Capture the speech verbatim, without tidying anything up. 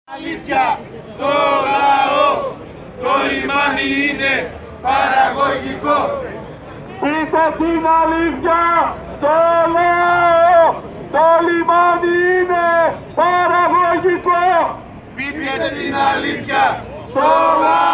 Αλήθεια στο λαό, το λιμάνι είναι παραγωγικό. Πείτε την αλήθεια στο λαό, το λιμάνι είναι παραγωγικό. Πείτε την αλήθεια στο λαό.